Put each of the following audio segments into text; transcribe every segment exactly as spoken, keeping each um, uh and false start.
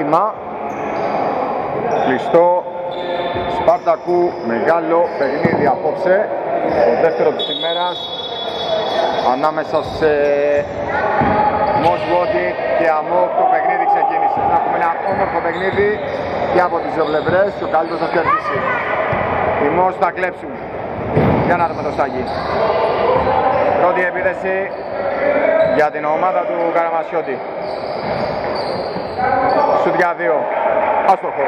έτοιμα. Κλειστό Σπάρτακου, μεγάλο παιχνίδι απόψε. Το δεύτερο της ημέρας ανάμεσα σε Μοσβόντι και Αμόκ. Το παιχνίδι ξεκίνησε. Να έχουμε ένα όμορφο παιχνίδι και από τις δύο πλευρές. Ο καλύτερος θα κερδίσει. Οι Μος θα κλέψουν. Για να δούμε το Σάγι. Πρώτη επίθεση για την ομάδα του Καραμασιώτη. Σουτ για δύο. Άστοχο.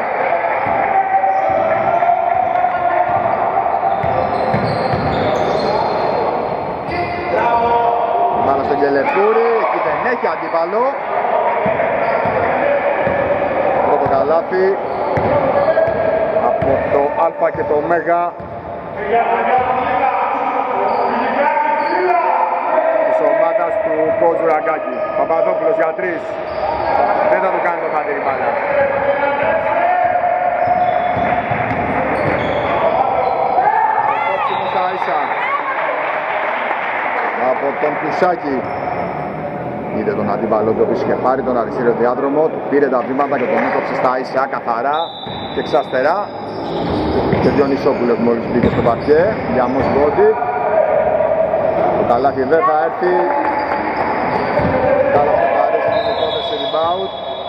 Πάνω στον Κελεφούρη, εκεί δεν έχει αντίπαλο. Πρώτο καλάθι από το Α και το Ω της ομάδας του Κόζου Ραγκάκη. Παπαδόπουλος για τρεις. Δεν θα του κάνει το χατήρι μπάλα. Το κόψιμο στα ίσα από τον Κουσάκη. Είδε τον αντίπαλο του οποίος είχε πάρει τον αριστερό διάδρομο, του πήρε τα βήματα και τον έκοψε στα ίσα καθαρά και ξαστερά. Και Διονυσόπουλος μόλις μπήκε στο παρκέ για Μοσβόντι. Το καλάθι δεν θα έρθει. Καλά θα παρέσει την υπόθεση rebound.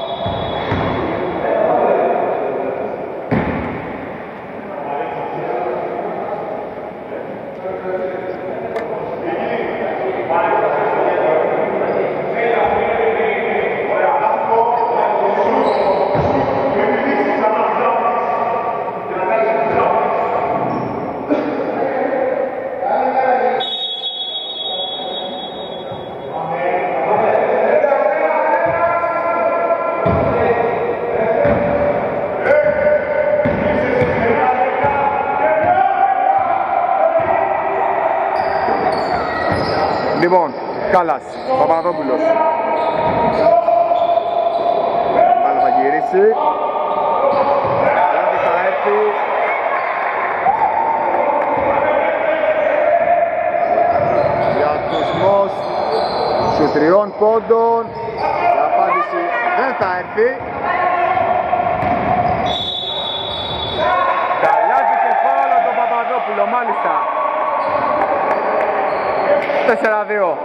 Λοιπόν, Κάλλας, Παπαδόπουλος. Πάλι θα γυρίσει. Λάβει θα έρθει. Για τους Μος σου τριών πόντων. Η απάντηση δεν θα έρθει. Καλάζει και φάουλ τον Παπαδόπουλο, μάλιστα. τέσσερα δύο.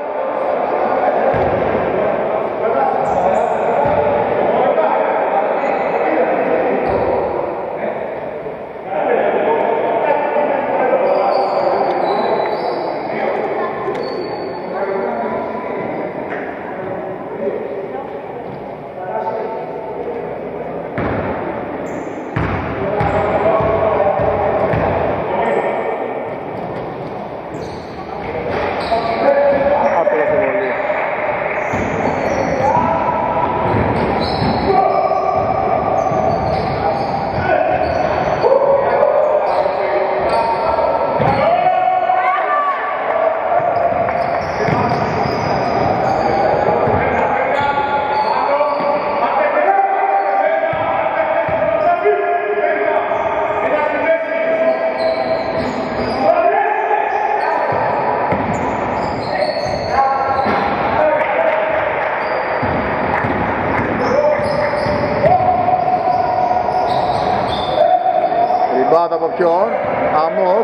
Από ποιον, Αμόκ.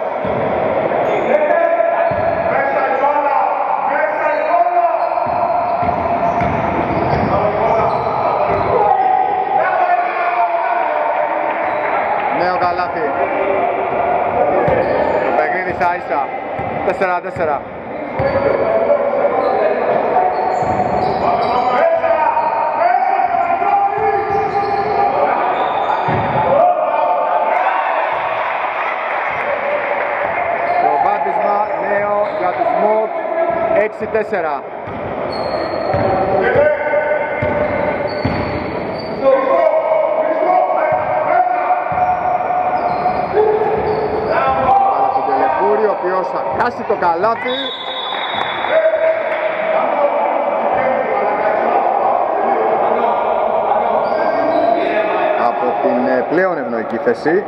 Νέο καλάθι. Το παιχνίδι στα ίσα. τέσσερα τέσσερα. έξι τέσσερα. Αλλά το Τελεκούρι, ο οποίος θα χάσει το καλάθι. Από την πλέον ευνοϊκή θέση.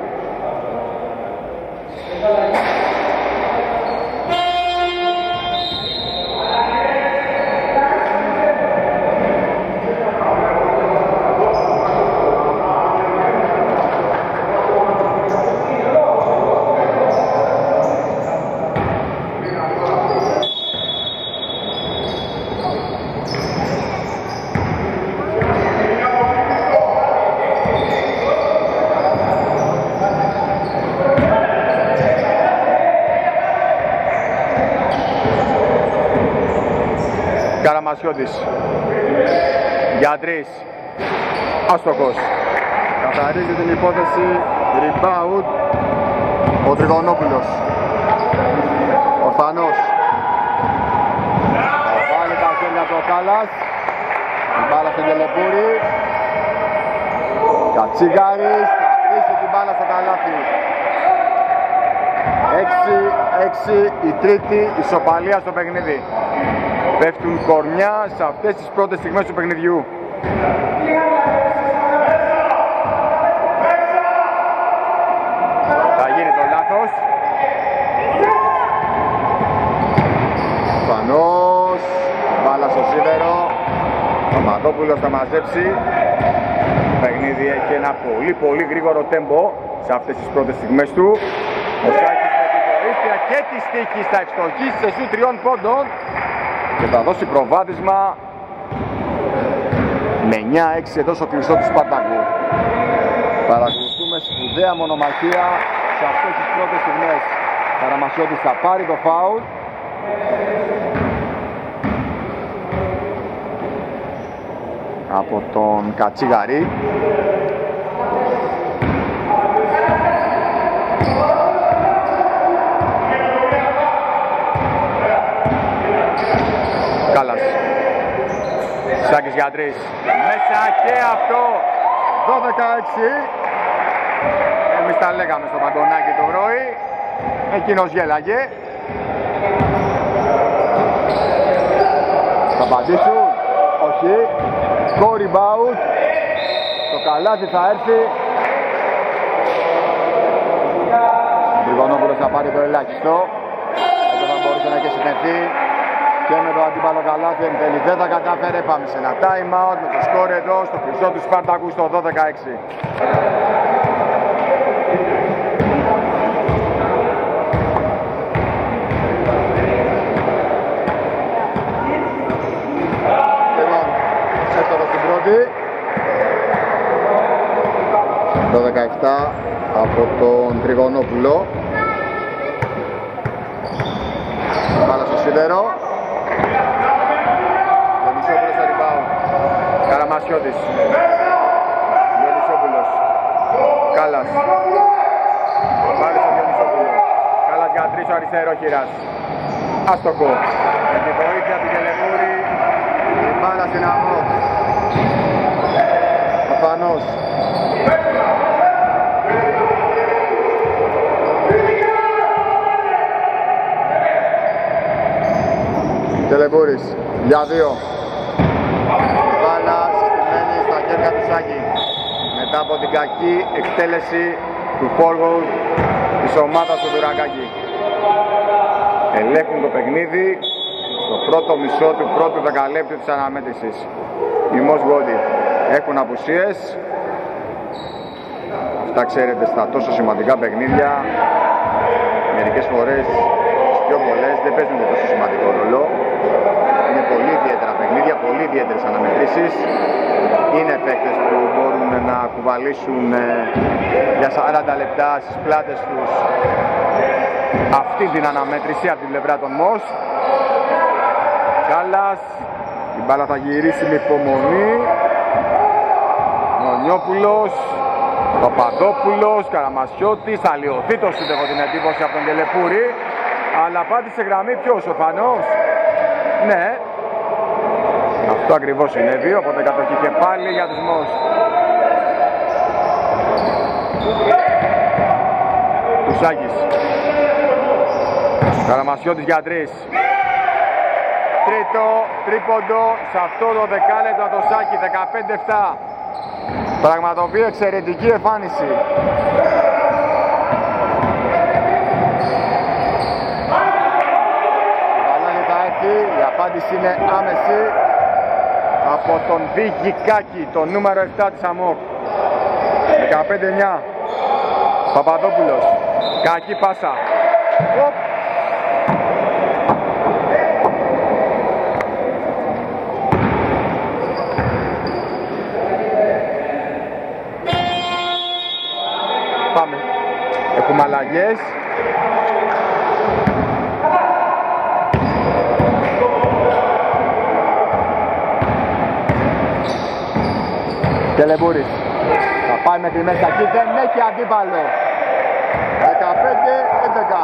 Καραμασιώτης. Για τρεις. Άστοχος. Καθαρίζει την υπόθεση. Rebound. Ο Τριγωνόπουλος. Ορφανός. Βάλει τα χέρια του ο Κάλλας. Η μπάλα στον Τελεπούρη. Κατσίγαρης. Θα αφήσει την μπάλα στο καλάθι. έξι έξι η τρίτη ισοπαλία στο παιχνίδι. Πέφτουν κορμιά σε αυτές τις πρώτες στιγμές του παιχνιδιού. Θα γίνει το λάθος. Φανός. Μπάλα στο σίδερο. Ο Μαδόπουλος θα μαζέψει. Το παιχνίδι έχει ένα πολύ πολύ γρήγορο τέμπο σε αυτές τις πρώτες στιγμές του. Ο Σάκης με τη βοήθεια και τη στίχη θα ευστοχίσει σε σου τριών πόντων και θα δώσει προβάδισμα με εννιά έξι εδώ στο κλειστό του Σπαρτάκου. Παρακολουθούμε σπουδαία μονομαχία σε αυτές τις πρώτες στιγμές. Καραμασιώτης θα πάρει το φάουλ. Από τον Κατσίγαρη. Κάλλας. Σάκης για τρεις. Μέσα και αυτό. δώδεκα έξι. Εμείς τα λέγαμε στο παντονάκι το πρωί. Εκείνος γέλαγε. Θα απαντήσουν. Όχι. Go rebound. Το καλάθι θα έρθει. Ο Τριγωνόπουλος θα πάρει το ελάχιστο. Εδώ θα μπορούσε να έχει συνεχθεί. Και με το αντίπαλο καλάθι εν τέλει δεν θα καταφέρει. Πάμε σε ένα time out με το σκορ εδώ στο κλειστό του Σπαρτάκου στο δώδεκα έξι. Λοιπόν, έστωχο στην πρώτη. δώδεκα επτά από τον Τριγωνόπουλο. Μπάλα στο σίδερο. Καραμασιώτης. Διονυσόπουλος. Κάλλας. Πάλι στο Διονυσόπουλο. Κάλλας για τρεις ο αριστερό χειράς. Άστοχο. Με τη βοήθεια του Τελεπούρη. Η μπάλα στην αμμό. Αφανός. Τελεπούρης. Για δύο. Μπάλα συστημένη στα χέρια του Σάκη. Μετά από την κακή εκτέλεση του forward της ομάδας του Δουρακάκη. Ελέγχουν το παιχνίδι στο πρώτο μισό του πρώτου δεκαλέπτου της αναμέτρησης. Οι Μοσγόντι έχουν απουσίες. Αυτά ξέρετε στα τόσο σημαντικά παιχνίδια. Μερικές φορές τις πιο πολλές δεν παίζουν τόσο σημαντικό ρόλο. Είναι πολύ ιδιαίτερα παιχνίδια, πολύ ιδιαίτερες αναμετρήσεις. Είναι παίκτες που μπορούν να κουβαλήσουν για σαράντα λεπτά στις πλάτες τους αυτή την αναμέτρηση από την πλευρά των Μος. Κάλλας, η μπάλα θα γυρίσει με υπομονή. Νονιόπουλος, Παπαδόπουλος, Καραμασιώτης, θα λιωθεί το σούτ, έχω την εντύπωση από τον Τελεπούρη. Αλλά πάτη σε γραμμή ποιος, ο Φανός? Ναι, αυτό ακριβώς συνέβη, οπότε κατοχή και πάλι για τους Μος. Τουσάκης. Καραμασιώτης για τρεις. Τρίτο, τρίποντο, σε αυτό το δεκάλεπτο το Σάκη, δεκαπέντε επτά. Πραγματοποιεί εξαιρετική εμφάνιση. Η απάντηση είναι άμεση από τον Βίγη Κάκη, το νούμερο επτά της ΑΜΟΚ. δεκαπέντε εννιά. Παπαδόπουλος. Κάκη πάσα. Οπ. Πάμε. Έχουμε αλλαγές. Κελεμπούρης θα πάει μέχρι μέσα εκεί, δεν έχει αντίπαλο. δεκαπέντε έντεκα.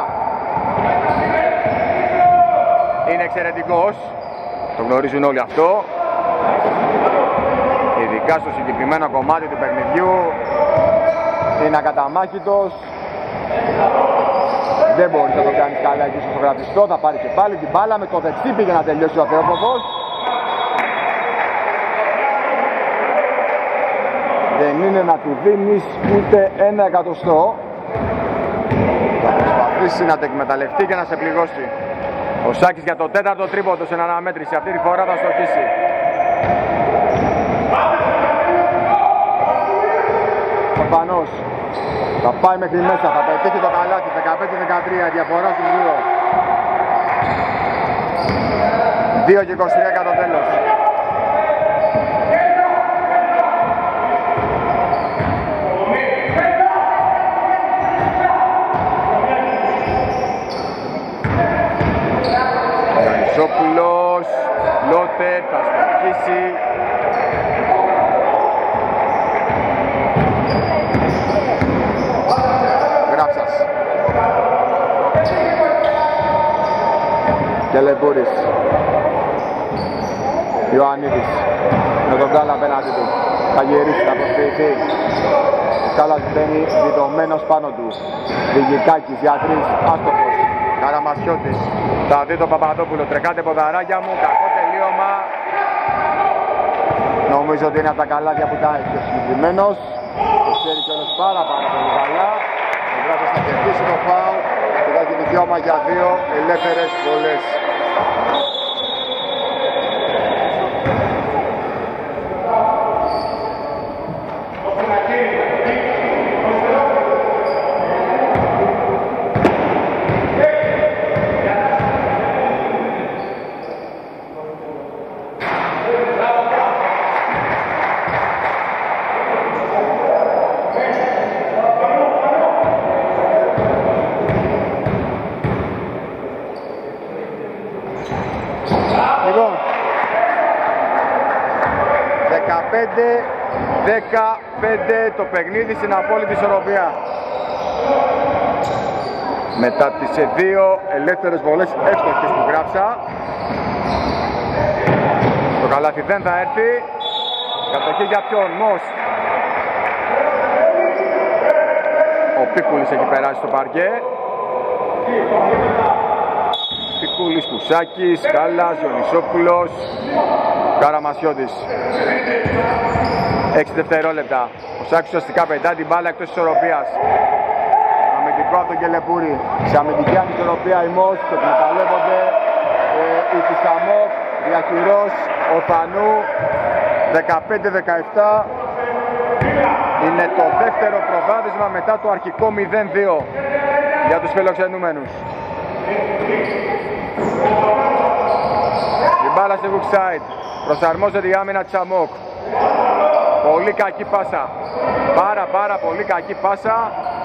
Είναι εξαιρετικός, το γνωρίζουν όλοι αυτό. Ειδικά στο συγκεκριμένο κομμάτι του παιχνιδιού είναι ακαταμάχητος. Δεν μπορεί να το κάνει καλά εκεί στο σογραφιστό, θα πάρει και πάλι την μπάλα, με το δεξί πήγε να τελειώσει ο Θεόποδος. Δεν είναι να του δίνεις ούτε ένα εκατοστό. Θα προσπαθήσει να το εκμεταλλευτεί και να σε πληγώσει. Ο Σάκης για το τέταρτο τρίποντο σε αναμέτρηση, αυτή τη φορά θα στοχίσει. Ο Πανός θα πάει μέχρι μέσα, θα πετύχει το καλάθι, δεκαπέντε δεκατρία, διαφορά στους δύο. δύο και είκοσι τρία κατά το τέλος. Ζόπουλος, Λότερ, θα στοχίσει. Γράψας. Κελεμπούρης. Ιωαννίδης. Με τον Κάλα απέναντι του. Θα γυρίσει, θα προσποιηθεί. Ο Κάλας μπαίνει διδομένος πάνω του. Διγικάκης για τρεις, άστοχος. Καραμασιώτης, θα δει τον Παπαδόπουλο, τρεκάτε ποδαράκια μου, κακό τελείωμα. Νομίζω ότι είναι από τα καλάδια που τα έχει ο συγκεκριμένος. Το ξέρει κιόλας πάρα πάρα πολύ καλά. Ο Γράφος θα κερδίσει το φάουλ και θα έχει δικαίωμα για δύο ελεύθερες βολές. δεκαπέντε το παιχνίδι στην απόλυτη ισορροπία. Μετά τις δύο ελεύθερες βολές εύστοχες που γράψα. Το καλάθι δεν θα έρθει. Κατοχή για ποιον, Μος. Ο Πίκουλης έχει περάσει στο παρκέ. Πίκουλης, Κουσάκης, Κάλλας, Ιωνισόπουλος, Καραμασιώτης. έξι δευτερόλεπτα. Ο Σάκης ουσιαστικά πετάει την μπάλα εκτός ισορροπίας. Αμυντικό από τον Κελεμπούρη. Σε αμυντική ανισορροπία η Μος το εκμεταλλεύονται ε, η Τισαμόκ, Διαχειρός, ο Θανού. δεκαπέντε δεκαεπτά. Είναι το δεύτερο προβάδισμα μετά το αρχικό μηδέν δύο για τους φιλοξενούμενους. Η μπάλα σε hook side. Προσαρμόζεται η άμυνα της Αμόκ. Πολύ κακή πάσα. Πάρα πάρα πολύ κακή πάσα.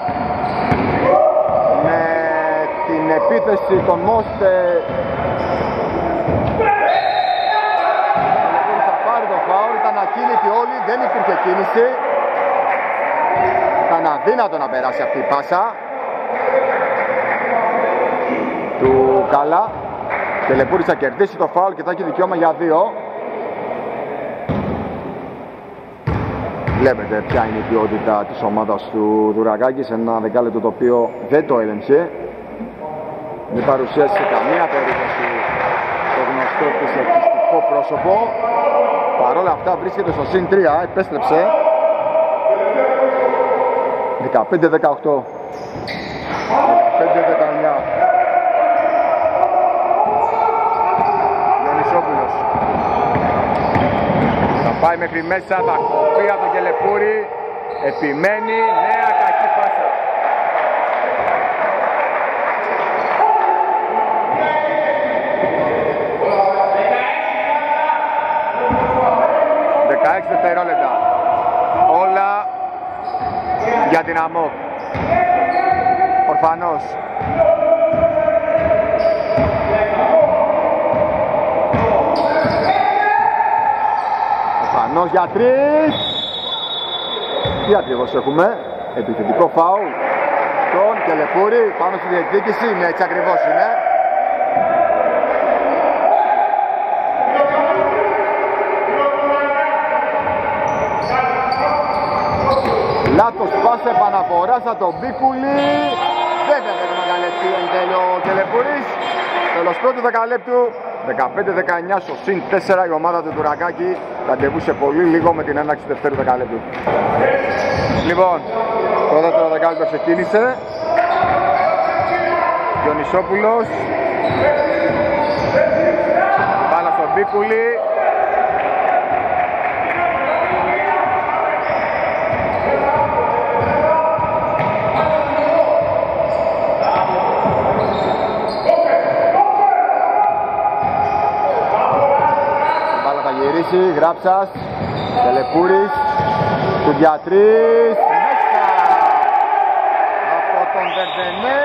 Με την επίθεση των Μόστε. Θα πάρει το φάουλ. Ήταν ακίνητοι όλοι. Δεν υπήρχε κίνηση. Ήταν αδύνατο να περάσει αυτή η πάσα του Καλά. Κελεμπούρης θα κερδίσει το φάουλ και θα έχει δικαίωμα για δύο. Βλέπετε ποια είναι η ποιότητα της ομάδας του Δουρακάκη σε ένα δεκάλεπτο το οποίο δεν το έλεγξε. Δεν παρουσίασε σε καμία περίπτωση το γνωστό της ελκυστικό πρόσωπο. Παρ' όλα αυτά βρίσκεται στο συν τρία, επέστρεψε. δεκαπέντε δεκαοκτώ. δεκαπέντε δεκαεννιά. Ιωνισόπουλος. Θα πάει μέχρι μέσα, θα κοπεί από τον Κελεμπούρη. Επιμένει, νέα κακή πάσα. δεκαέξι δευτερόλεπτα. Όλα για την Αμόκ. Ορφανός. Ορφανός για τρεις. Τι ακριβώς έχουμε? Επιθετικό φάουλ τον Κελεπούρη πάνω στη διεκδίκηση. Ναι, έτσι ακριβώς είναι. Λάθος πάσα επαναφοράς από τον Μπίκουλη. Δεν θα πρέπει να καλευτεί εν τέλει ο Κελεπούρης. Τέλος πρώτου δεκαλέπτου, δεκαπέντε δεκαεννιά στο συν τέσσερα η ομάδα του Τουρακάκη ραντεβούσε πολύ λίγο με την έναρξη του δευτέρου δεκαλέπτου. Λοιπόν, το δεύτερο δεκάλεπτο ξεκίνησε. Διονυσόπουλος. Μπάλα στον Μπίκουλη. Γράψας, Κελεπούρης, Τουδιατρής, μέσα από τον Βερδενέ.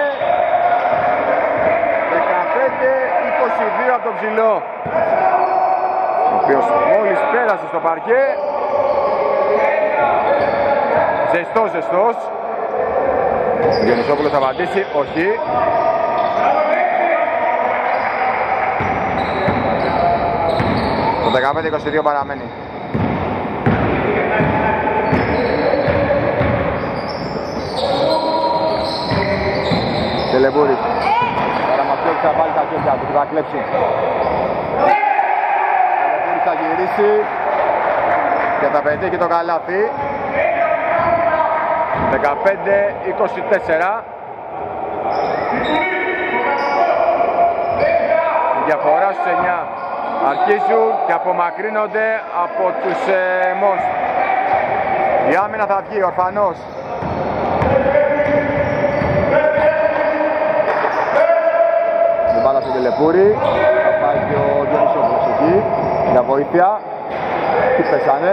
Δεκαπέντε είκοσι δύο από τον Ψηλό, ο οποίος μόλις πέρασε στο παρκέ. Ζεστός, ζεστός. Ο Διονυσόπουλος θα απαντήσει, όχι. δεκαπέντε είκοσι δύο παραμένει. Κελεπούρης. Καραμαθιώτης θα βάλει τα χέρια του, θα κλέψει. Κελεπούρης θα γυρίσει και θα πετύχει το καλάθι. δεκαπέντε είκοσι τέσσερα. Διαφορά στους εννιά. Αρχίζουν και απομακρύνονται από τους ε, Μος. Η άμυνα θα βγει, Ορφανός. Η μπάλα στον Κελεπούρη. Θα πάει και ο Διονυσόπουλος εκεί για βοήθεια. Τι πέσανε.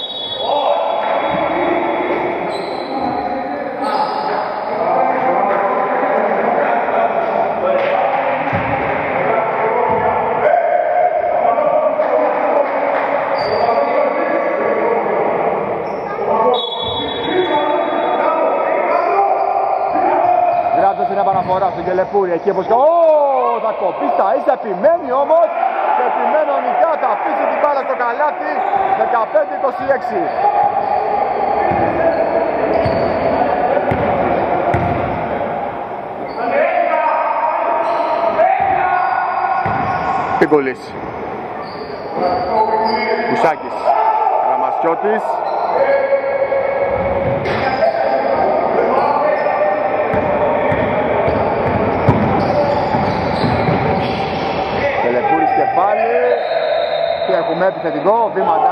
Την επαναφορά στον Κελεπούρη, εκεί όπως Ω, θα κοπεί στα ίσα, επιμένει όμως και επιμενονικά θα αφήσει την μπάλα στο καλάθι. Δεκαπέντε είκοσι έξι. Πικολής, Κουσάκης, Ραμασιώτης. Πάλι και έχουμε επιθετικό βήματα.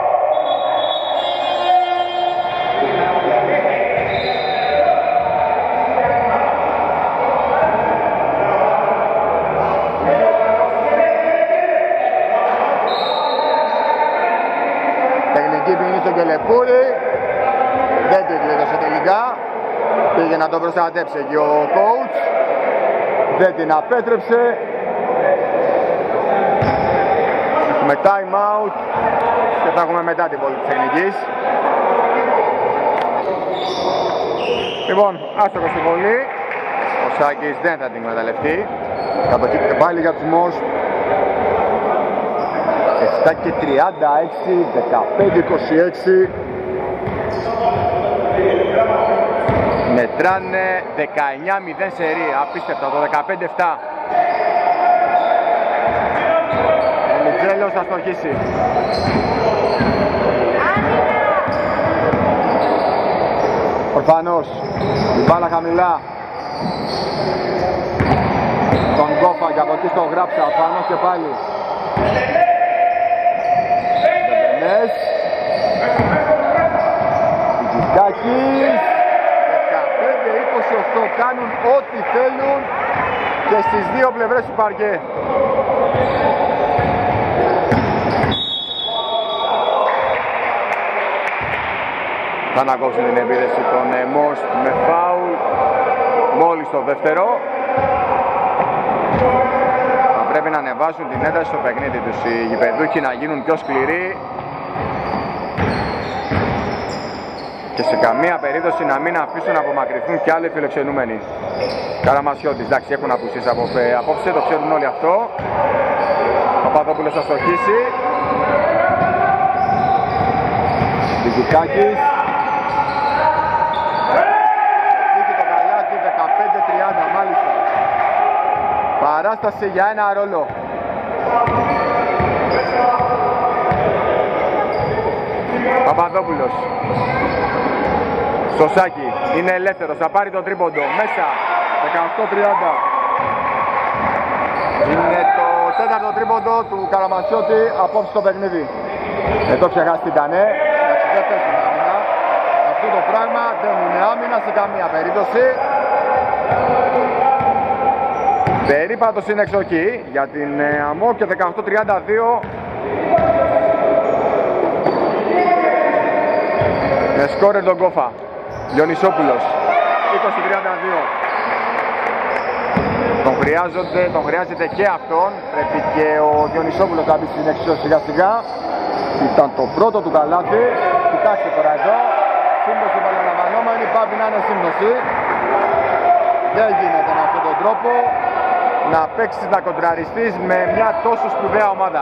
Τεχνική ποινή στον Κελεπούρη. Δεν την κλείδωσε τελικά. Πήγε να τον προστατέψει και ο coach. Δεν την απέτρεψε. Με time out και θα έχουμε μετά την πόλη της τεχνικής. Λοιπόν, άστοχος στην βολή. Ο Σάκης δεν θα την εκμεταλλευτεί. Κατοχή και πάλι για τους Μος. επτά και τριάντα έξι, δεκαπέντε είκοσι έξι. Μετράνε δεκαεννιά μηδέν σερί. Απίστευτα, το δεκαπέντε επτά. Τρέλος θα στοχίσει. Ορφανός. Η μπάλα χαμηλά. Τον Γκόφα και από εκεί στο Γράψα. Ορφανός και πάλι. Μπεμπενές. Τζιτάκης. δεκαπέντε είκοσι οκτώ. Κάνουν ό,τι θέλουν και στις δύο πλευρές του παρκέ. Θα ανακόψουν την επίδεση των Μος με φάουλ μόλις το δεύτερο. Θα πρέπει να ανεβάσουν την ένταση στο παιχνίδι τους οι γηπεδούχοι, να γίνουν πιο σκληροί. και σε καμία περίπτωση να μην αφήσουν να απομακρυνθούν κι άλλοι φιλοξενούμενοι. Καραμασιώτης, εντάξει, έχουν απουσίες από, απόψε, το ξέρουν όλοι αυτό. Παπαδόπουλος θα στοχίσει. Δικικάκης. Εκεί το καλάθι, δεκαπέντε τριάντα μάλιστα. Παράσταση για ένα ρόλο. Παπαδόπουλος. Σωσάκη, είναι ελεύθερος, θα πάρει το τρίποντο, μέσα, δεκαοκτώ τριάντα. Είναι το τέταρτο τρίποντο του Καραμασιώτη απόψε στο παιχνίδι. Εδώ ξεχάστηκανε, εντάξει δεν παίζουν άμυνα. Αυτό το πράγμα δεν είναι άμυνα σε καμία περίπτωση. Περίπατος είναι εξοχή για την ΑΜΟ και δεκαοκτώ τριάντα δύο. Με σκόρερ τον Κόφα. Λιονισόπουλος, είκοσι τριάντα δύο. Τον, τον χρειάζεται και αυτόν. Πρέπει και ο Διονυσόπουλος να μπει στην εξίσωση σιγά σιγά. Ήταν το πρώτο του καλάθι. Κοιτάξτε τώρα εδώ. Σύμπτωση παραλαμβανόμενη, πάβει να είναι σύμπτωση. Δεν γίνεται με αυτόν τον τρόπο να παίξεις να κοντραριστείς με μια τόσο σπουδαία ομάδα.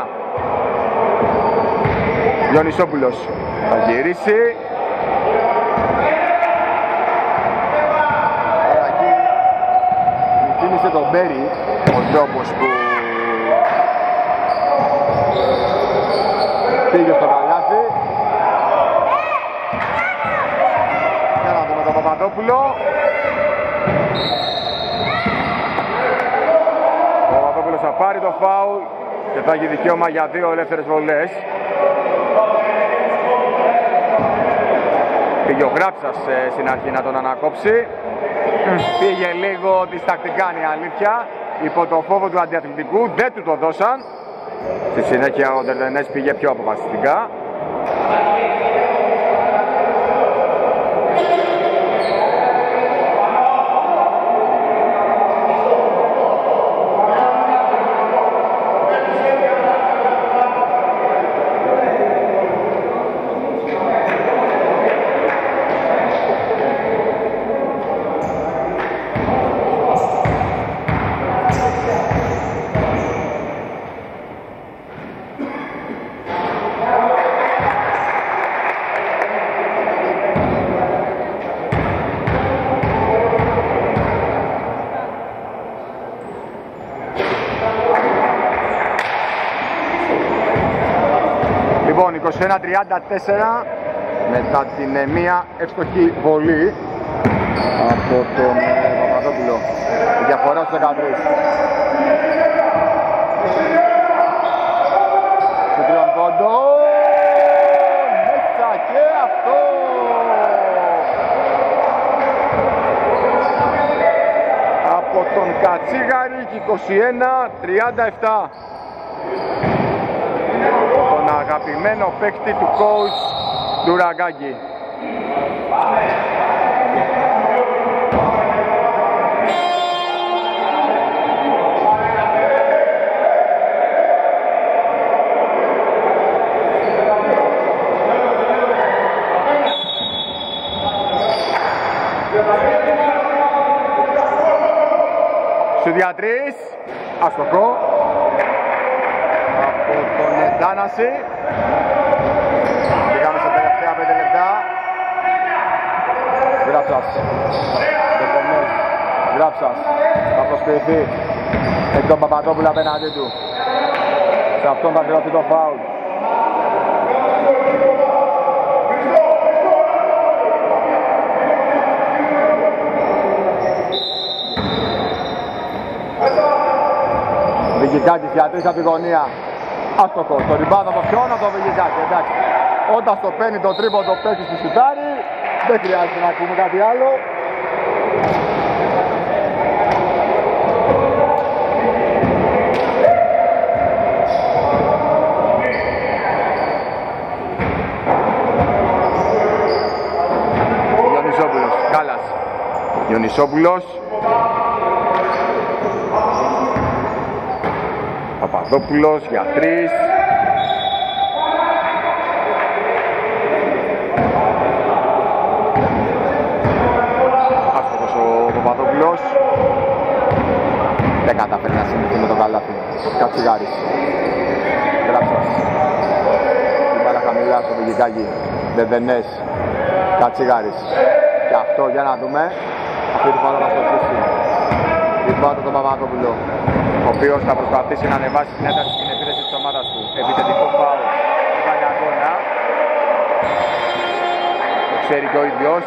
Διονυσόπουλος θα γυρίσει. Κίνησε τον Μπέρι, ο τρόπος που πήγε στο καλάθι. Για να δούμε τον Παπαδόπουλο. Ο Παπαδόπουλος θα πάρει το φάουλ και θα έχει δικαίωμα για δύο ελεύθερες βολές. Πήγε ο Γράψας στην αρχή να τον ανακόψει. Πήγε λίγο διστακτικά, είναι η αλήθεια, υπό το φόβο του αντιαθλητικού, δεν του το δώσαν. Στη συνέχεια ο Ντερλενές πήγε πιο αποφασιστικά. είκοσι ένα τριάντα τέσσερα μετά την μία εύστοχη βολή από τον Παπαδόπουλο. Η διαφορά στους δεκατρείς. Του τριών πόντων μέσα και αυτό. Από τον Κατσίγαρη, είκοσι ένα τριάντα επτά. Τον αγαπημένο παίκτη του coach του Ραγκάκη. Στουδιατρής, αστοχό από τον Εντάναση. Πήγαμε στα τελευταία πέντε λεπτά. Γράψας, Δεκομές, Γράψας, θα προσποιηθεί. Έχει τον Παπαδόπουλο απέναντί του. Σε αυτόν θα χρειαστεί το φάουλ. Βηγικάκης για τρεις από τη γωνία. Άστοχος, το ριμπάδο το πιώνω το Βηγικάκη, εντάξει. Όταν στο παίρνει το τρίποντο παίξει στη σουτάρι, δεν χρειάζεται να ακούμε κάτι άλλο. Διονυσόπουλος, Κάλλας. Διονυσόπουλος. Παπαδόπουλος για τρεις. Κατσιγάρης. Γράψας. Η μπάλα χαμηλά στο Βηγικάκι. Δεδενές. Κατσιγάρης. Και αυτό για να δούμε. Αυτή τη φορά θα στο ζήσει. Ριμπάουντ τον Παπαδόπουλο, ο οποίος θα προσπαθήσει να ανεβάσει την ένταση στην επίθεση της ομάδας του. Επιθετικό φάουλ του Βαλιαγώνα. Το ξέρει και ο ίδιος.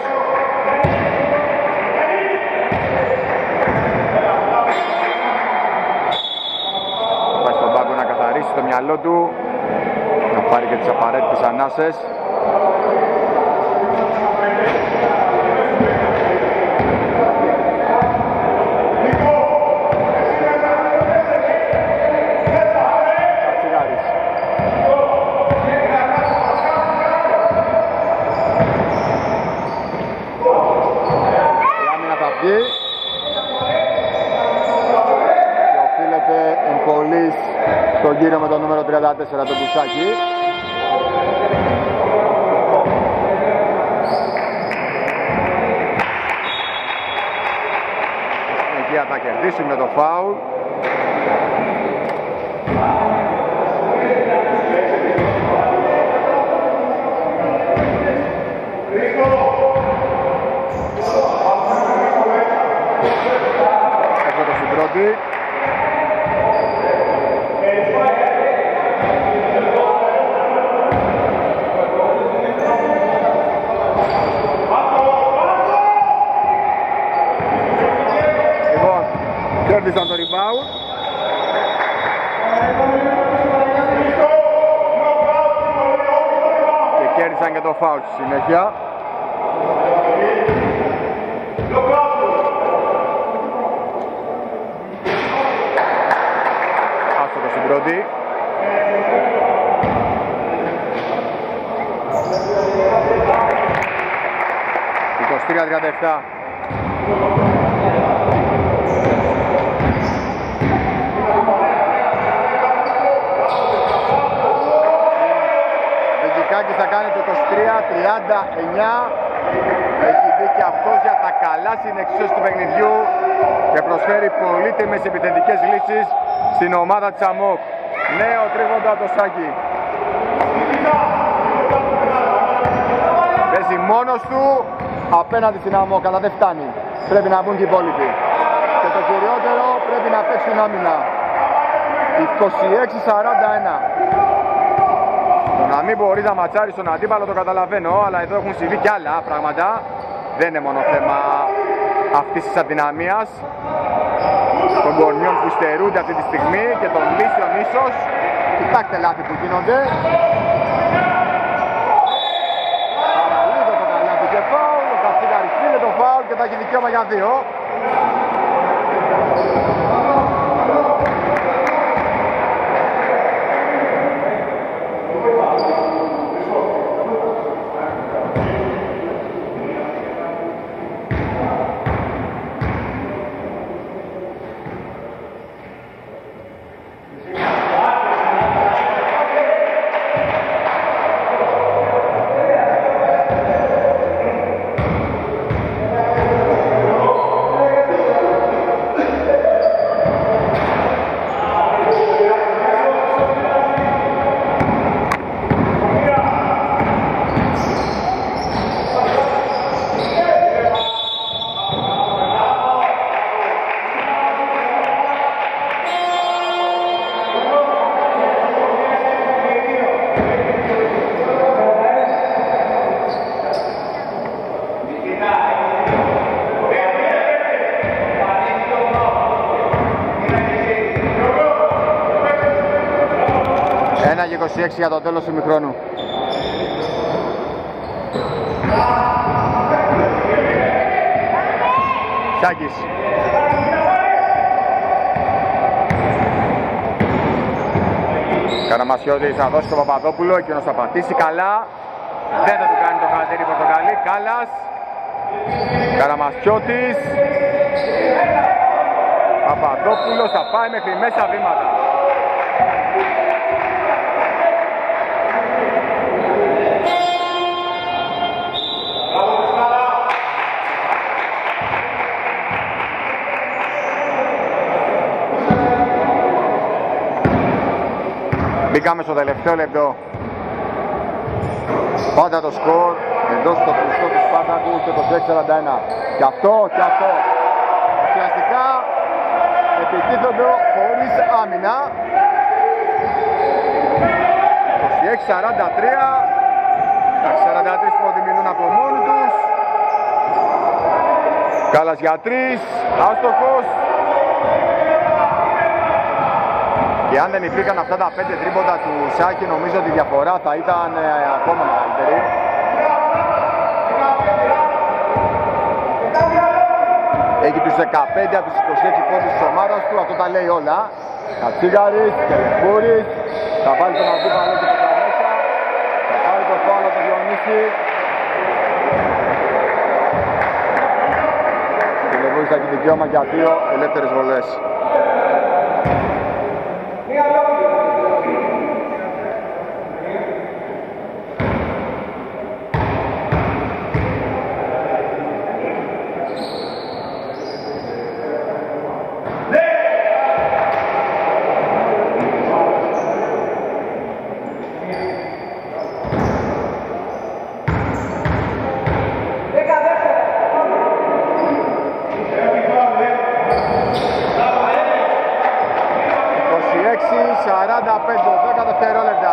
Πάει στον πάγκο να καθαρίσει το μυαλό του, να πάρει και τις απαραίτητες ανάσες. Και οφείλεται εν πολλής στον κύριο με το νούμερο τριάντα τέσσερα, τον Κουσάκη. Εκεί θα κερδίσει με το φάουλ. Πρώτη. Λοιπόν, κέρδισαν το rebound. Και κέρδισαν και το foul στη συνέχεια. Πρώτη. είκοσι τρία τριάντα επτά. Βεγγικάκης θα κάνει το είκοσι τρία τριάντα εννιά. Έχει δει και αυτός για τα καλά συνεξίωση του παιχνιδιού και προσφέρει πολύτιμες επιθετικές λύσεις στην ομάδα της ΑΜΟΚ. Νέο τρίγωνο από το Σάκη. Παίζει μόνος του απέναντι στην ΑΜΟΚ, αλλά δεν φτάνει. Πρέπει να μπουν και οι υπόλοιποι. Και το κυριότερο, πρέπει να παίξουν άμυνα. είκοσι έξι σαράντα ένα. Το να μην μπορείς να ματσάρεις τον αντίπαλο το καταλαβαίνω, αλλά εδώ έχουν συμβεί κι άλλα πράγματα. Δεν είναι μόνο θέμα αυτής της αδυναμίας των κορμιών που στερούνται αυτή τη στιγμή και των λύσεων ίσως. Κοιτάξτε λάθη που γίνονται. Παραλίγο το καλάθι και φάουλ, ο Κατσίγαρης πήρε το φάουλ και θα έχει δικαίωμα για δύο. είκοσι έξι για το τέλος του ημιχρόνου. Σάκης. Καραμασιώτης θα δώσει τον Παπαδόπουλο, εκείνος θα πατήσει καλά. Δεν θα του κάνει το χατήρι πορτοκαλί. Κάλλας. Καραμασιώτης. Παπαδόπουλος θα πάει μέχρι μέσα βήματα. Μπήκαμε στο τελευταίο λεπτό. Πάντα το σκορ εντός στο κλειστό του Σπάρτακου και το είκοσι σαράντα ένα. Και αυτό και αυτό. Ουσιαστικά επιτίθονται χωρίς άμυνα. είκοσι έξι σαράντα τρία. Τα σαράντα τρία πόντι μιλούν από μόνοι τους. Κάλλας για τρεις. Άστοχος. Και αν δεν υπήρχαν αυτά τα πέντε τρίποντα του Σάκη, νομίζω ότι η διαφορά θα ήταν ε, ακόμα μεγαλύτερη. Έχει τους δεκαπέντε από τους είκοσι έξι πόντους της ομάδας του, αυτό τα λέει όλα. Κατσίγαρης, Κελεπούρης, θα βάλει τον αντίπαλο και τα μέσα, θα πάρει το φάουλ από τον Διονύση. Κελεπούρης θα έχει δικαίωμα για δύο ελεύθερες βολές. δέκα δευτερόλεπτα.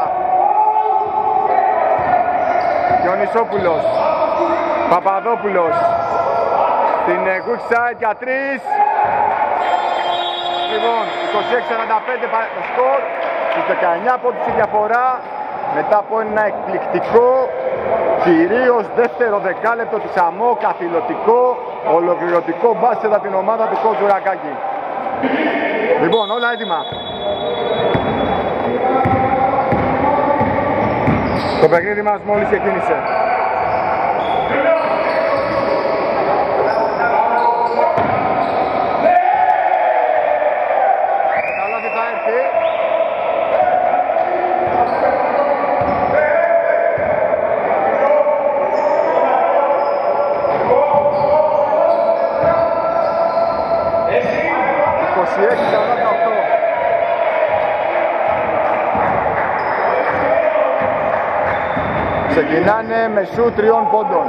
Διονυσόπουλος, Παπαδόπουλος στην quick side για τρεις. Λοιπόν, είκοσι έξι σαράντα πέντε το σκορ, στους δεκαεννιά πόντους η διαφορά μετά από ένα εκπληκτικό κυρίως δεύτερο δεκάλεπτο της ΑΜΟ, καθηλωτικό, ολοκληρωτικό μπάσκετ από την ομάδα του Κότσου Ρακάκη. Λοιπόν, όλα έτοιμα. Το παιχνίδι μας μόλις ξεκίνησε. Καλά τι θα έρθει. είκοσι έξι σαράντα οκτώ. Ξεκινάνε με σου τριών πόντων.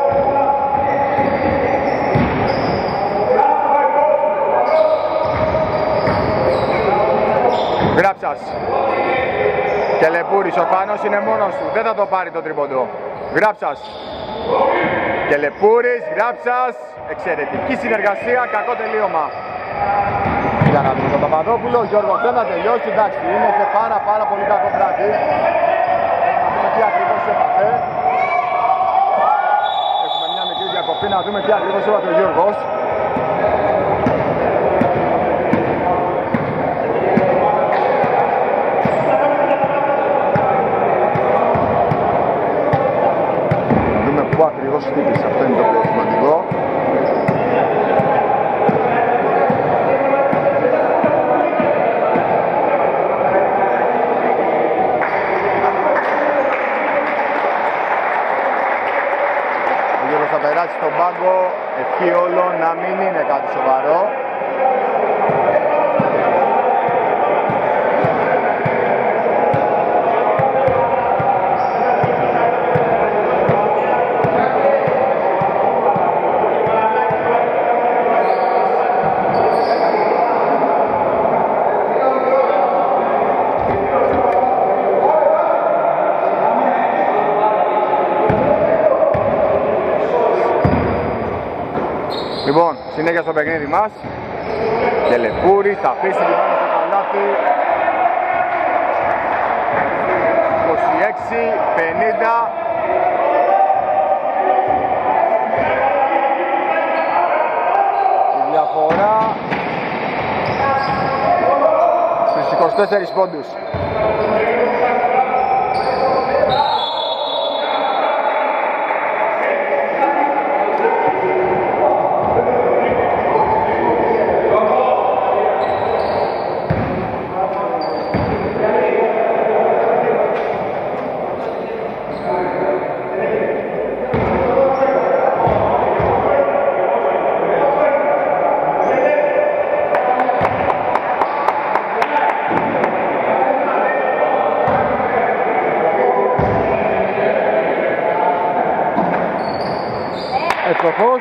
Γράψας. Κελεπούρης, ο Φάνος είναι μόνος του, δεν θα το πάρει το τρίποντο. Γράψας. Κελεπούρης, Γράψας, εξαιρετική συνεργασία, κακό τελείωμα. Για να δούμε τον Παπαδόπουλο, Γιώργος δεν θα τελειώσει, εντάξει, είναι σε πάρα πάρα πολύ κακό πράγμα. Να δούμε τι ακριβώς έπαθε. Έχουμε μια μικρή διακοπή, να δούμε τι ακριβώς έπαθε ο Γιώργος. Να δούμε πού ακριβώς χτύπησε, αυτό είναι το πιο σημαντικό. Θα περάσει στον πάγκο, ευχή όλων να μην είναι κάτι σοβαρό. Λοιπόν, συνέχεια στο παιχνίδι μας. Κελεπούρης θα αφήσει την μπάλα στο καλάθι. είκοσι έξι πενήντα. Η διαφορά στους είκοσι τέσσερις πόντους. Εύστοχος.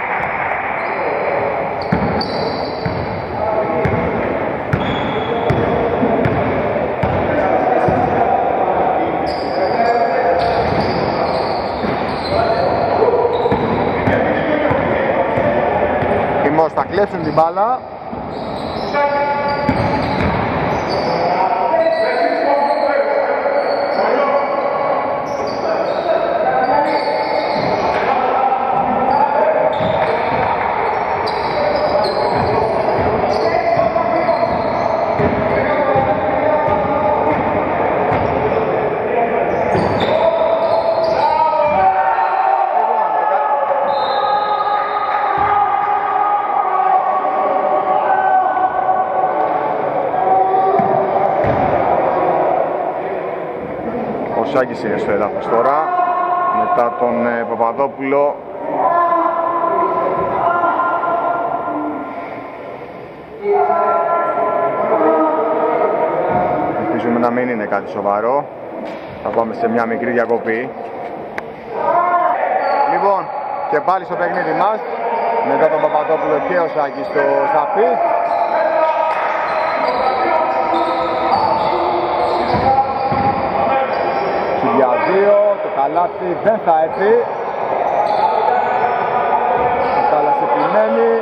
Οι Μος θα κλέψουν την μπάλα. Ο Σάκης είναι στο έδαφος τώρα, μετά τον ε, Παπαδόπουλο. Ελπίζουμε να μην είναι κάτι σοβαρό. Θα πάμε σε μια μικρή διακοπή. Λοιπόν, και πάλι στο παιχνίδι μας, μετά τον Παπαδόπουλο και ο Σάκης στο Σαπί. Για δύο, το καλάθι δεν θα έρθει. Το καλάθι επιμένει.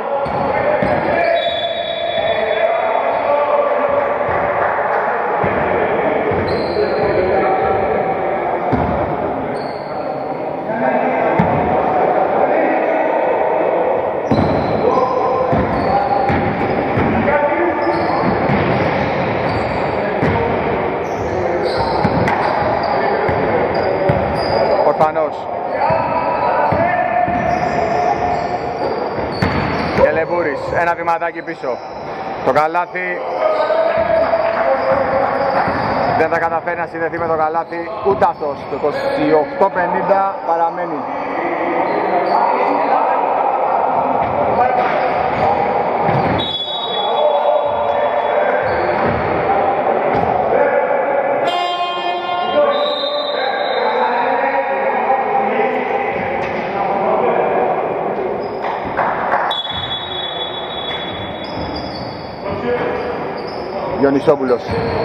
Ορφανός. Γελεμπούρης, ένα βηματάκι πίσω. Το καλάθι δεν θα καταφέρει να συνδεθεί με το καλάθι ούτε αυτός. Το είκοσι οκτώ πενήντα παραμένει. Διονυσόπουλος.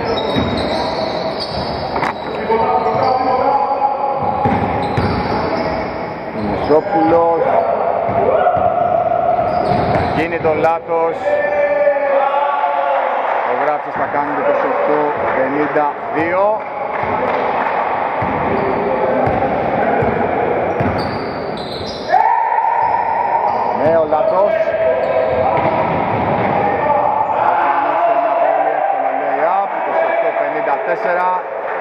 Διονυσόπουλος. Γίνει το λάθος. Ο Γράψος θα κάνει το είκοσι οκτώ πενήντα δύο. Νέο λάθος. τέσσερα.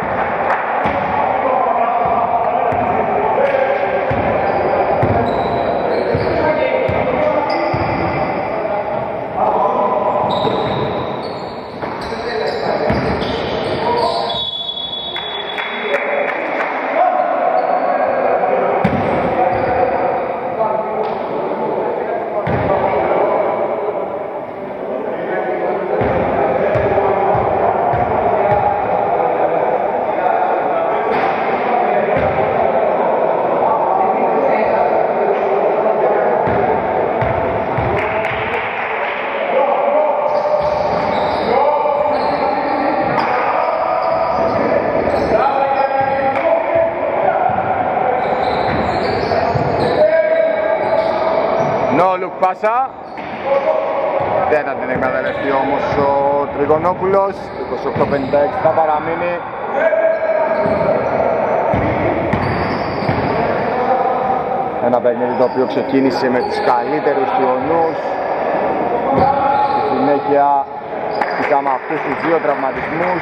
No look πάσα. Δεν θα την εκμεταλλευτεί όμως ο Τριγωνόπουλος. Το είκοσι οκτώ πενήντα έξι θα παραμείνει. Ένα παιχνίδι το οποίο ξεκίνησε με τους καλύτερους Ιωνούς. Στη συνέχεια είχαμε αυτούς τους δύο τραυματισμούς.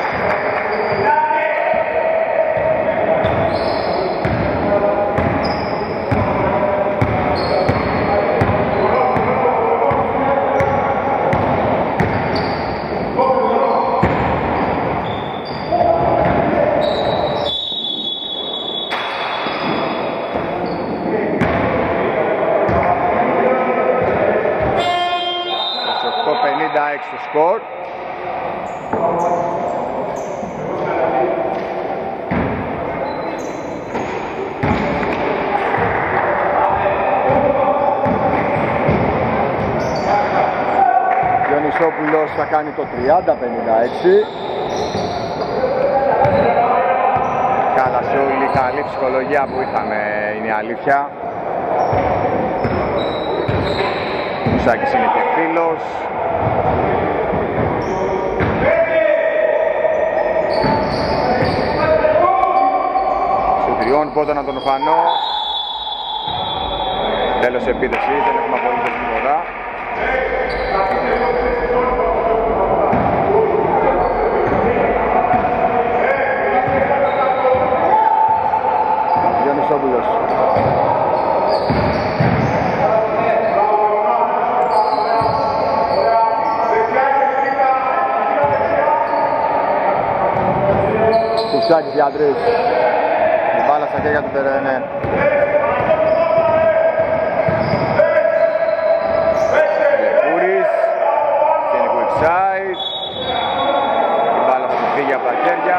είκοσι οκτώ πενήντα έξι το σκορ. Φίλος θα κάνει το τριάντα πενήντα έξι. Καλά σε όλη, καλή ψυχολογία που είχαμε, είναι η αλήθεια. Ο Σάκης είναι και φίλος. Σου τριών πόντων από τον Φανό. Τέλος επίθεσης, δεν έχουμε απολύτως τίποτα. Γιαννησόπουλος. Κουσάκης για τρεις. Η μπάλα στα χέρια του Τερενέ. Λεπούρης. Στέλνει quick side. Η μπάλα θα του φύγει από τα χέρια.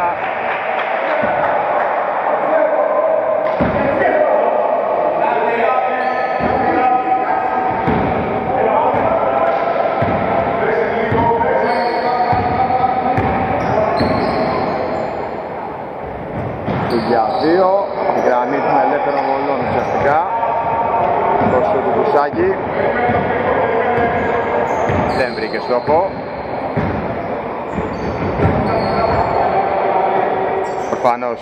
Για δύο, η γραμμή των ελεύθερων βολών ουσιαστικά. Το σου του Κουσάκη. Δεν βρήκε στόχο. Ορφανός.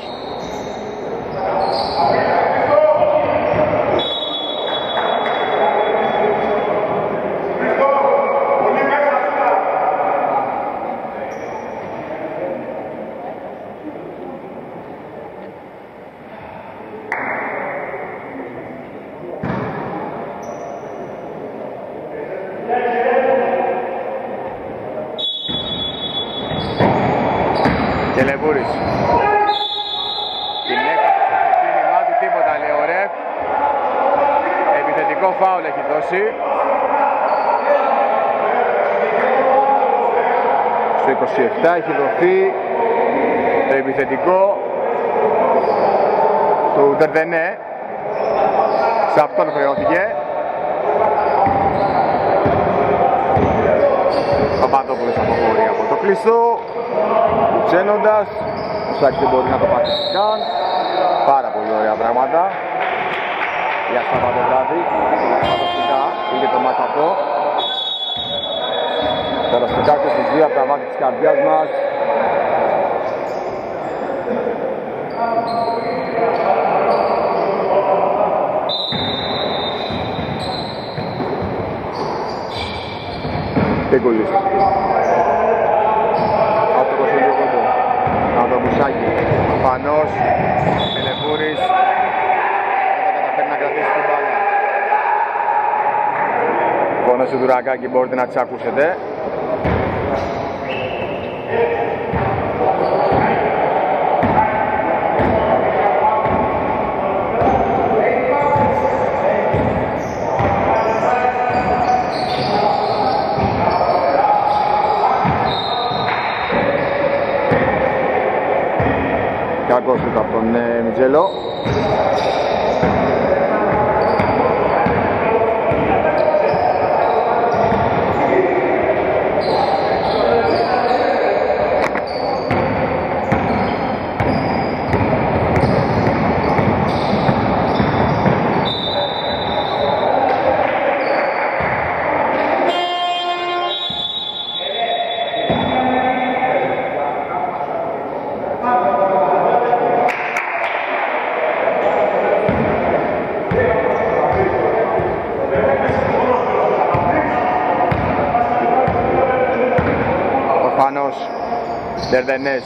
Και Λεπούρης. Την έκαψε στο ξεκίνημά του, τίποτα λέει ο ρεφ. Επιθετικό φάουλ έχει δώσει. Στο είκοσι επτά έχει δοθεί το επιθετικό του Δερδενέ. Σε αυτόν χρεώθηκε. Παπαδόπουλος αποχωρεί από το κλειστό. Ξένοντας, ο Σάκης δεν μπορεί να το πατήσει καν. Πάρα πολύ ωραία πράγματα για Σαββατοβράδυ. Φανταστικά πήγε το μάτς αυτό. Φανταστικά και στις δύο από τα μάτια της καρδιάς μας. Πίγκουλης. Από το Κοσούλιο Κόντο. Από το Μπουσάκι. Φανός. Ελεπούρης. Δεν θα καταφέρει να κρατήσει την μπάλα. Φωνές του Δουρακάκη μπορείτε να τις ακούσετε. Κακός του από τον ε, Μιτζέλο. Δερδενές.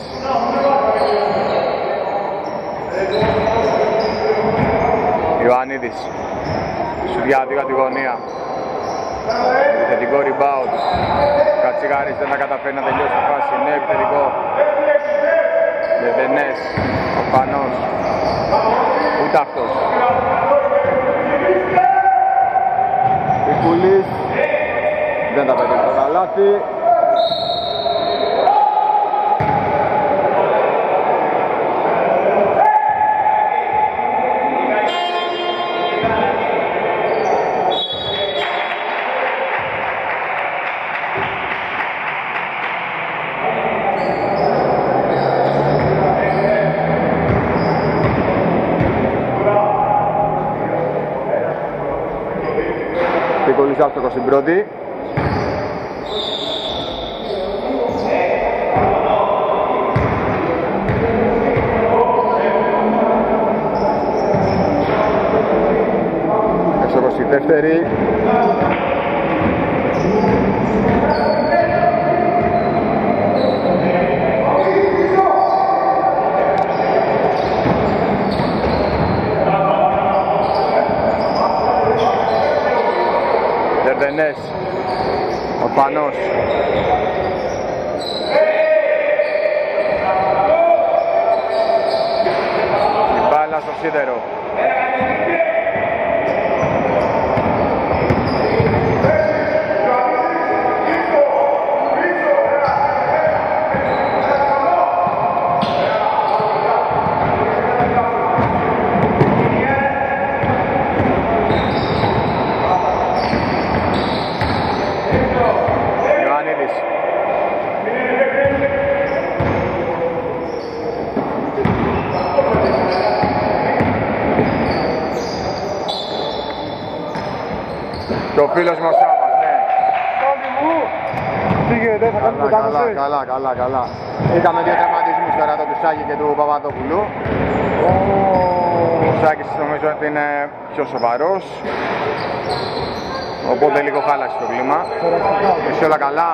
Ιωαννίδης. Σουδιά δύο από τη γωνία. Επιθετικό rebound. Κατσιγάρης δεν θα καταφέρει να τελειώσει τη φάση. Ναι, επιθετικό. Δερδενές. Ο Φανός. Ούτε αυτός. Πικουλής. Δεν θα πετύχει το καλάθι. Καπίστας στο είκοσι πρώτη. Έξω είκοσι δεύτερη. Δερδενές, ο Πανός. Η μπάλα στο σίδερο. Και ο φίλος μου ο Σάββας, ναι. Τόνι μου! Τι γίνεται, θα κάνεις Καλά, καλά, μετάνωση. καλά, καλά, καλά. Είχαμε δύο τραυματισμούς τώρα, το Κουσάκη και του Παπαδόπουλου. Ο Κουσάκης νομίζω ότι είναι πιο σοβαρός. Οπότε λίγο χάλασε το κλίμα. Εσύ όλα καλά.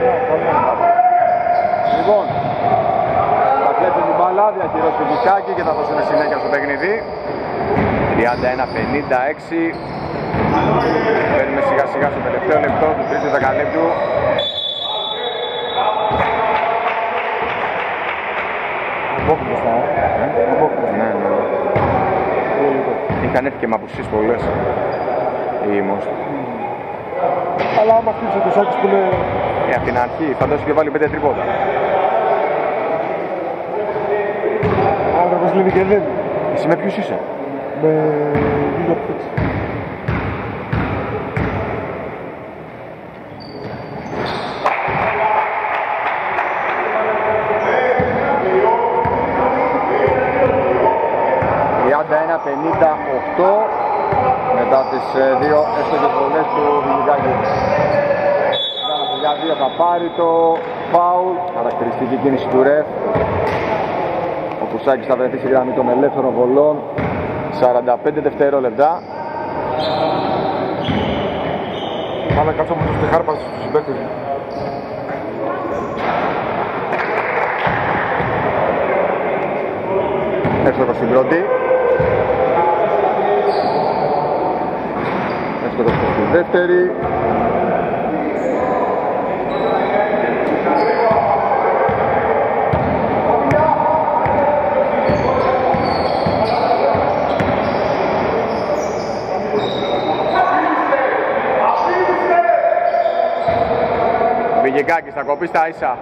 Λοιπόν, θα κλέψουν την μπάλα, διαχειρώσει το Κουσάκη και θα δώσουν συνέχεια στο παιχνίδι. τριάντα ένα πενήντα έξι. Παίρνουμε σιγά σιγά στο τελευταίο λεπτό του τρίτου δεκαλέπτου. Απόφυγες τα, ε. Απόφυγες. Ναι, ναι. Είχαν έρθει και με απουσίες πολλές οι Μόστοι. Αλλά άμα χτύψε το Σάκης που είναι... Ε, από την αρχή φαντάζομαι και βάλει πέντε τριπόδα. Άνθρωπος λύνει και δεν. Εσύ με ποιους είσαι? Με... Λίγα πτήξη. τριάντα ένα πενήντα οκτώ μετά τις δύο έστωχες βολές του Βιλικάκη. Για δύο θα πάρει το φάουλ, χαρακτηριστική κίνηση του ρεφ. Ο Κουσάκης θα βρεθεί στη γραμμή των ελεύθερων βολών, σαράντα πέντε δευτερόλεπτα. Πάμε κάτω με τους τεχάρπας στους συμπαίκτες. Έξω στην πρώτη. Έξω στη δεύτερη. Βηγεκάκης θα κοπεί στα ίσα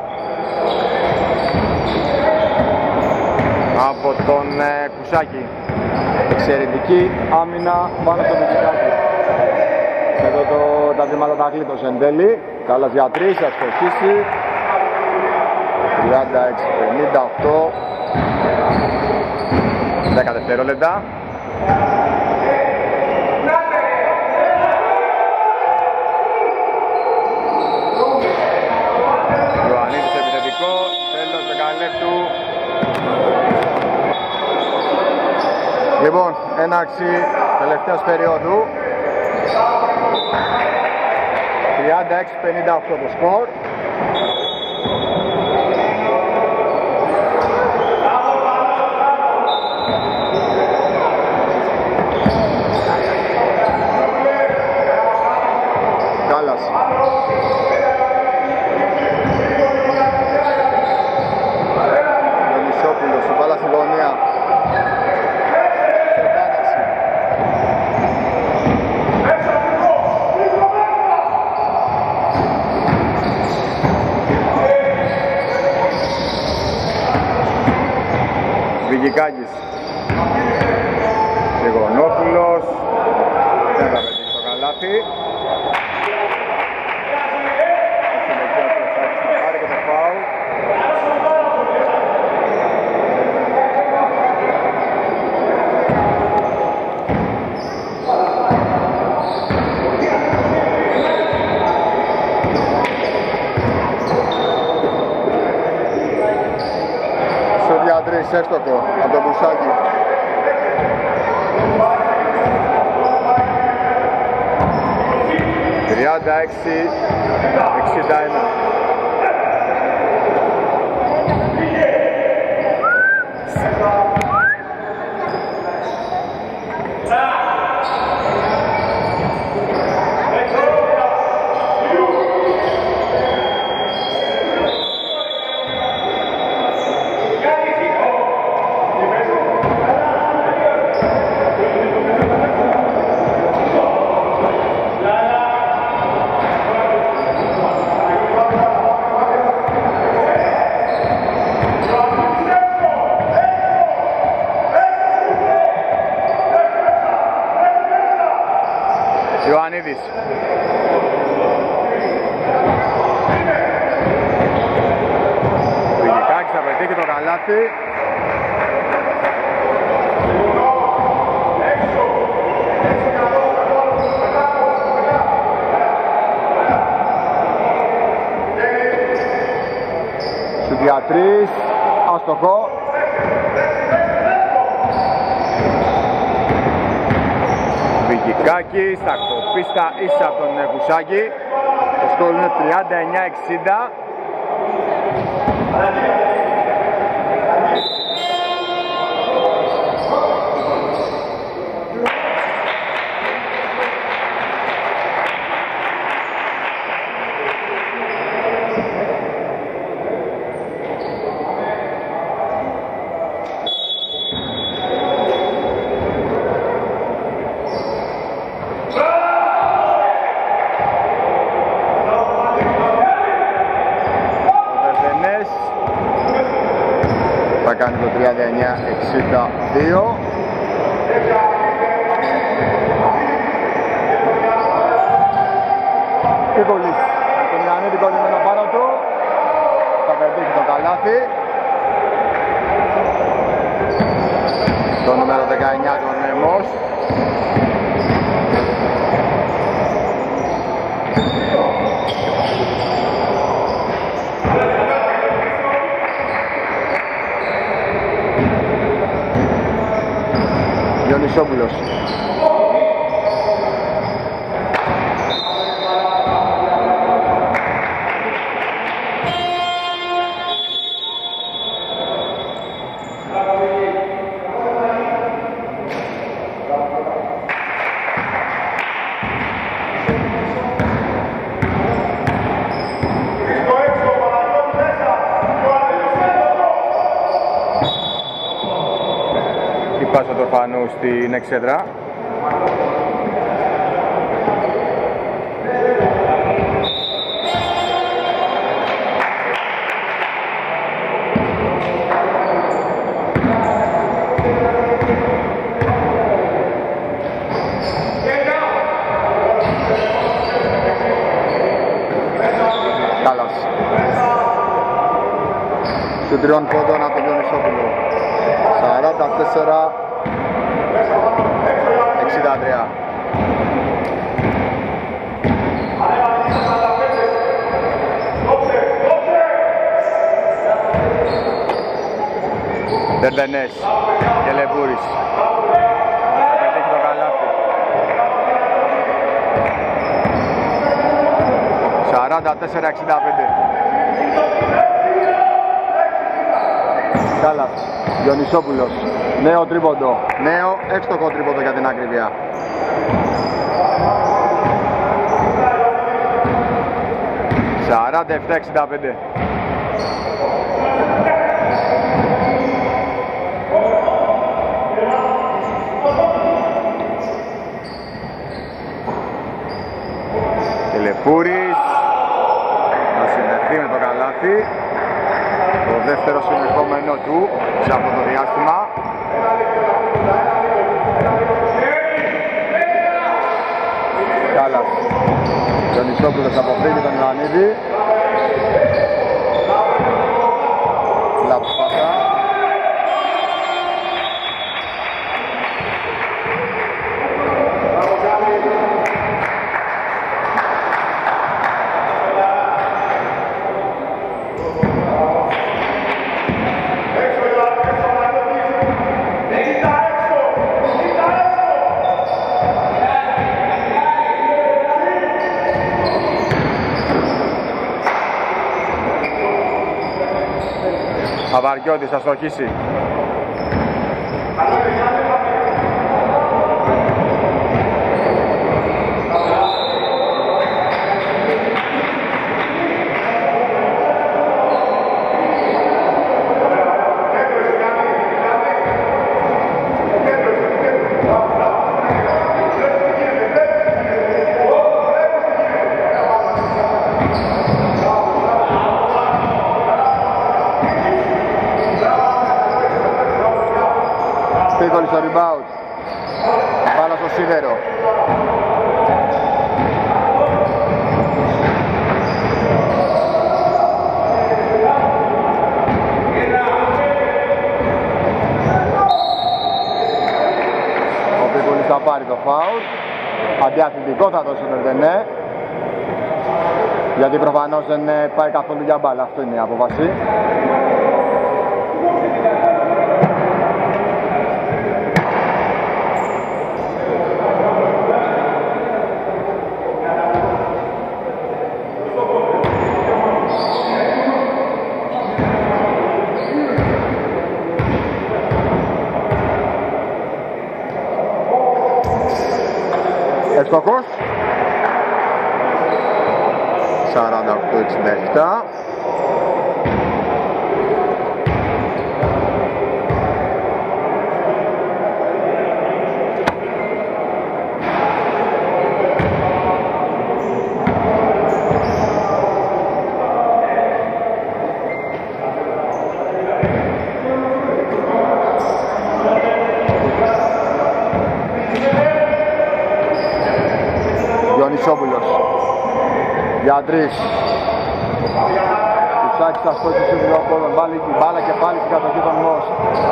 από τον ε, Κουσάκη. Εξαιρετική άμυνα πάνω στο Βηγεκάκη. Εδώ το, τα βήματα τα γλίτωσε εν τέλει. Καλός για τρεις, θα σκορπίσει. τριάντα έξι πενήντα οκτώ. δέκα δευτερόλεπτα. Ιωαννίδης επιθετικό, τέλος δεκαλέπτου. Λοιπόν, έναρξη τελευταίας περίοδου. τριάντα έξι πενήντα οκτώ το σκορ. Κάλλας. Μελισσόπουλος, η μπάλα στη γωνία. Βηγικάκης, Τριγωνόπουλος, δεν θα πετύχει το καλάθι. Θα πάρει και το φάουλ. Στο δια τρεις, έστοχο από τον Μπουσάκη. τριάντα έξι εξήντα ένα. Ιωαννίδης. Βηγικάκης θα πετύχει το καλάθι. Σου δια τρεις, άστοχο. Βηγικάκης θα κοπεί στα ίσα από τον Μπουσάκη. Το σκορ είναι τριάντα εννιά εξήντα. Θα κάνει το τριάντα εννιά εξήντα δύο. Και κολλής. Τον Ιωαννίδη κολλημένο πάνω του. Θα πετύχει το καλάθι. Το νούμερο δεκαεννιά του Νέμος. Διονυσόπουλος. Πάσα του Ορφανού στην εξέδρα. Κάλλας. Του τριών πόντων από τον Διονυσόπουλο. σαράντα τέσσερα εξήντα τρία. Δερδενές και Λεμπούρης. Θα πετύχει το καλάθι. σαράντα τέσσερα εξήντα πέντε. Κάλλας, Διονυσόπουλος, νέο τρίποντο, νέο έξτοχο τρίποντο για την ακρίβεια. σαράντα επτά εξήντα πέντε. Τελεπούρης θα συνδεθεί με το καλάθι. Το δεύτερο συνεχόμενο του σε αυτό το διάστημα. Κάλλας, Διονυσόπουλος αποφύγει τον Ιωαννίδη. Λάθος πάσα. Έξω Σαβαρκιώτης θα στοχίσει. Πίκολη στο rebound. Μπάλα στο σίδερο. Ο Πίκολης θα πάρει το φάουλ. Αντιαθλητικό θα δώσει ο Νερδενέ. Γιατί προφανώς δεν πάει καθόλου για μπάλα. Αυτό είναι η απόφαση. Εύστοχος. σαράντα οκτώ εξήντα επτά. Διονυσόπουλος για τρεις. Κουτσάκης θα σκότσει στο δύο πόδων. Βάλει την μπάλα και πάλι στην κατοχή των Μος.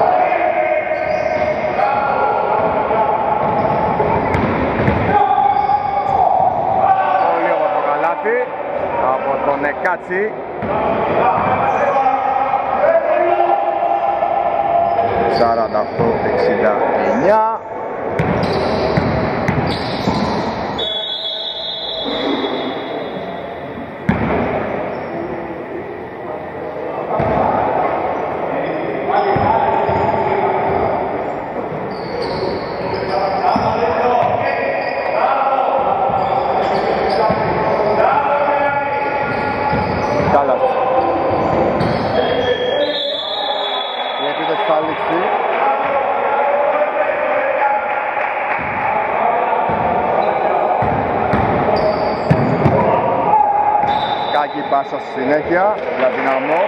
Πολύ όμορφο καλάθι από τον Εκάτσι. σαράντα οκτώ εξήντα εννιά. Πάσα στη συνέχεια για την Άμμο.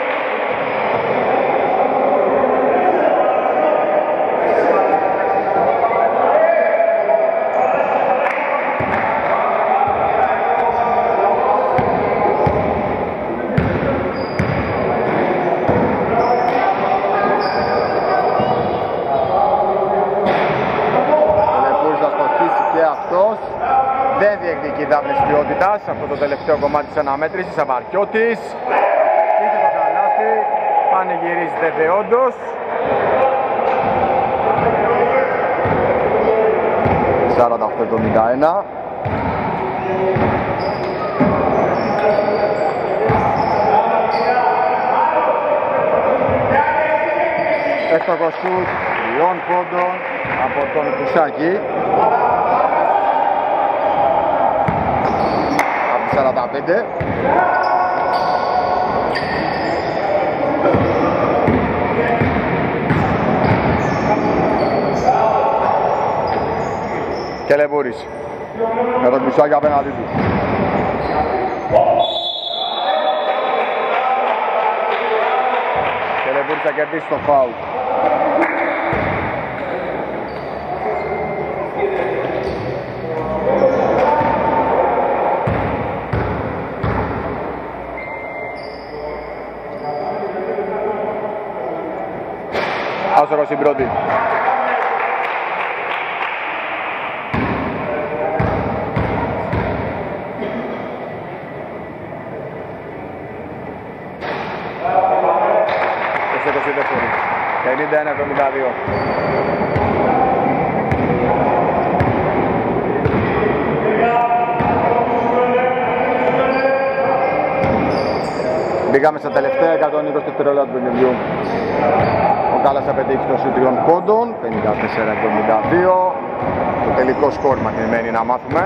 Δεν διεκδικεί δάφνης ποιότητας αυτό το τελευταίο κομμάτι της αναμέτρησης. Σαβαρκιώτης πετύχει το καλάθι, πανηγυρίζεται δεόντως. σαράντα οκτώ εβδομήντα ένα. Εύστοχο σουτ τριών πόντων από τον Κουσάκη. σαράντα πέντε. Κελεμπούρης με τον Κουσάκη απέναντι του. Κελεμπούρης θα κερδίσει το φάουλ. Άστοχος στην πρώτη. είκοσι δεύτερη. πενήντα ένα εβδομήντα δύο. Μπήκαμε στα τελευταία εκατόν είκοσι δευτερόλεπτα του παιχνιδιού. Ο Γκάλας θα πετύχει το σουτ τριών πόντων, πενήντα τέσσερα εβδομήντα δύο. Το τελικό σκορ μας μένει να μάθουμε.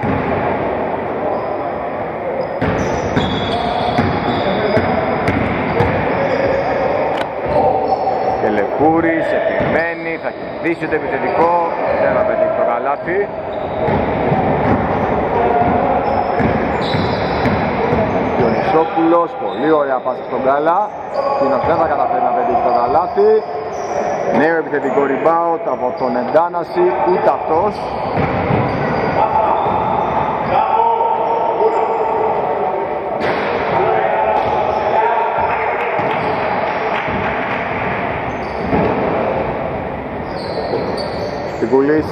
Και Λεκούρης επιμένει, θα κερδίσει το επιθετικό, δεν θα πετύχει το καλάθι. Διονυσόπουλος, πολύ ωραία πάση στον Γκάλα. Εκείνος δεν θα καταφέρει να πετύχει το καλάθι. Νέο επιθετικό rebound από τον Εντάναση, ούτε αυτός. Τικούλης,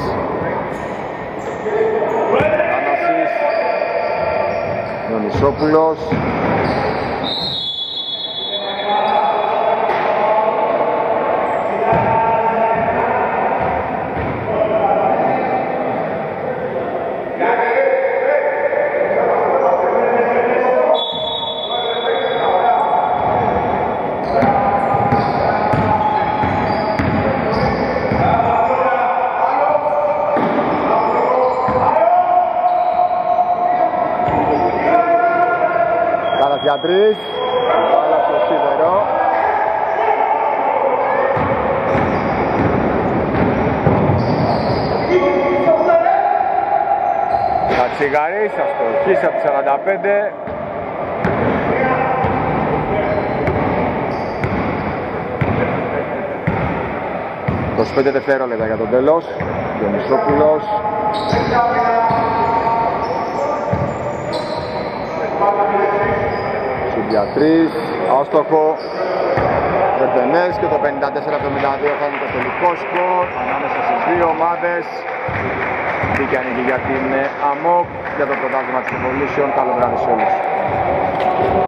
Εντάνασης, Διονυσόπουλος. Για τρεις, μπάλα στο σίδερο. Κατσιγαρής, αστοχής από σαράντα πέντε. είκοσι πέντε δευτερόλεπτα για το τέλος. Διονυσόπουλος. Για τρεις, άστοχο, Βερδενές και το πενήντα τέσσερα εβδομήντα δύο θα είναι το τελικό σκορ ανάμεσα στις δύο ομάδες. Δίκαια νίκη για την ΑΜΟΚ για το πρωτάθλημα της Evolution. Καλό βράδυ σε όλους.